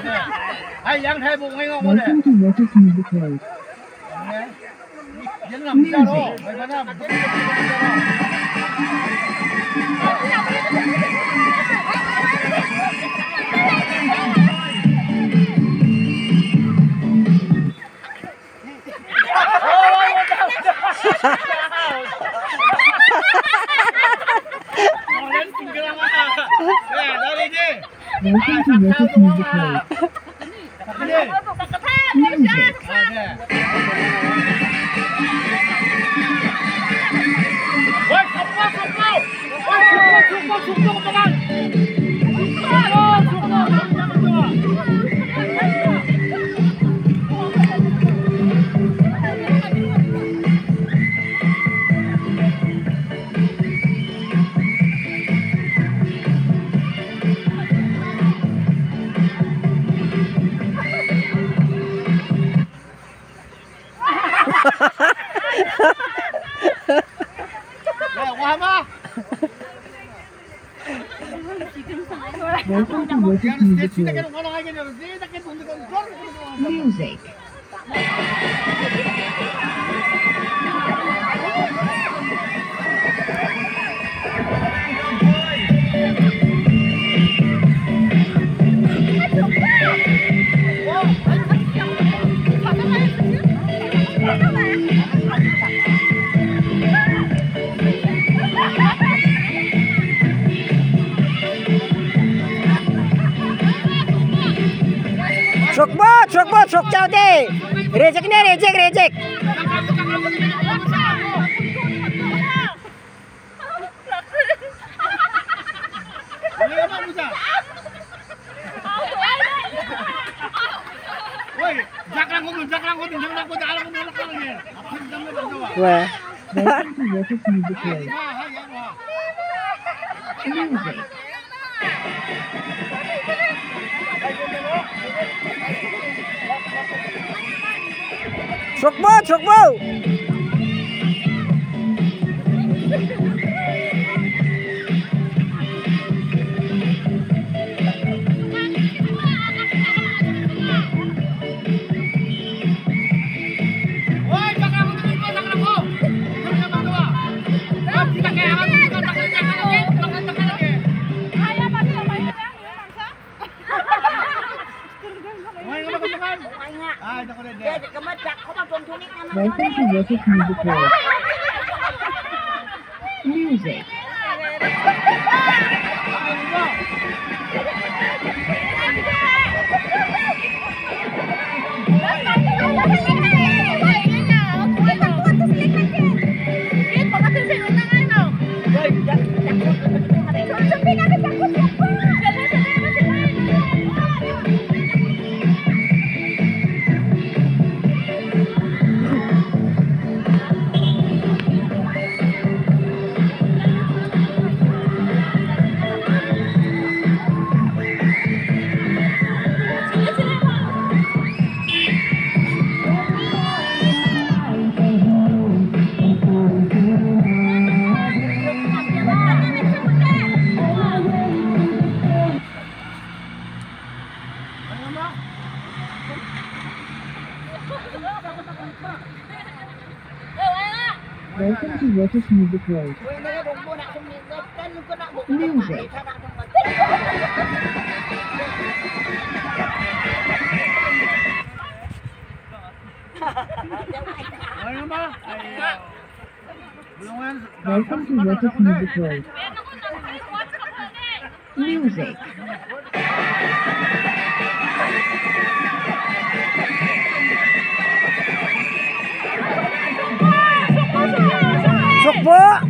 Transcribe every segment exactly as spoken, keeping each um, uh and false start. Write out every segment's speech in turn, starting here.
Hay giang thay bụng hay không có thể. Giang làm sao đâu, mày bắt làm. Music. Truk bot, truk bot, truk jauh deh. Rejek nih, rejek, rejek. Wah. Truk bot, truk bot. Welcome to Lotus Music World. Music. Welcome to Lotus Music World. Music. Welcome to Lotus Music World. Music. Truk bot.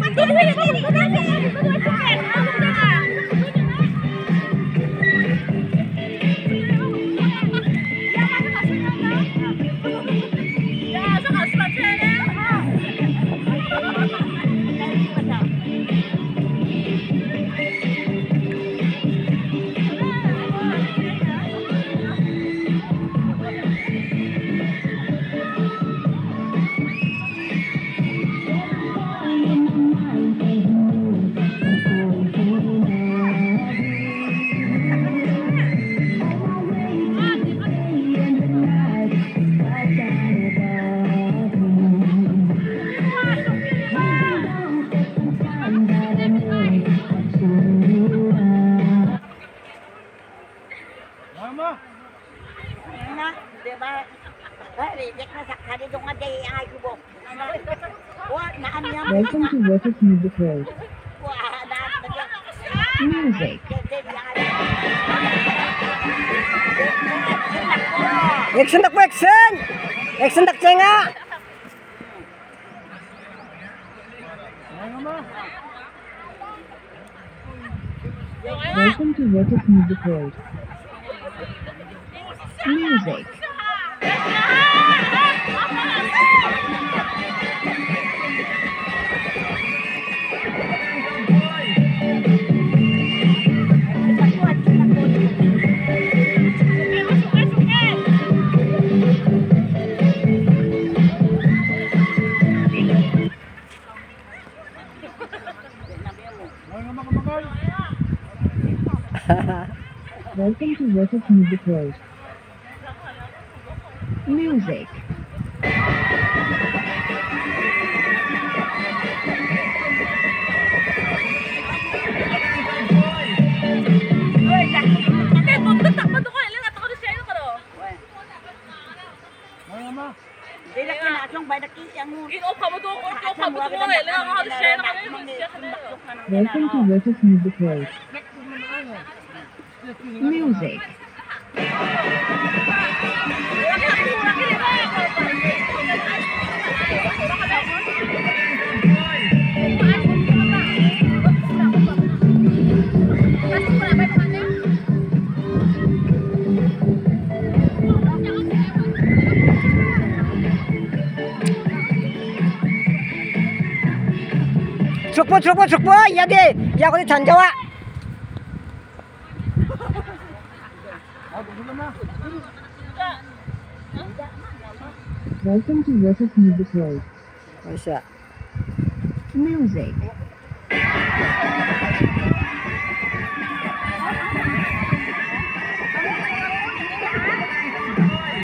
na, di ba? Eh, reject na sa kanito nga day ay kubo. Wa na amyam. Welcome to Lotus Music Road. Wa na Music. Action tak action. Action tak cenga. Welcome to Lotus Music Road. Music. Welcome to Lotus Music Road. Music. Dila kina atong bay daki yang Welcome to Lotus Music Road. Music. Sukpo sukpo sukpo ya deh. Ya aku di Tanjawa. Welcome to Lotus Music Road. Bisa. Music.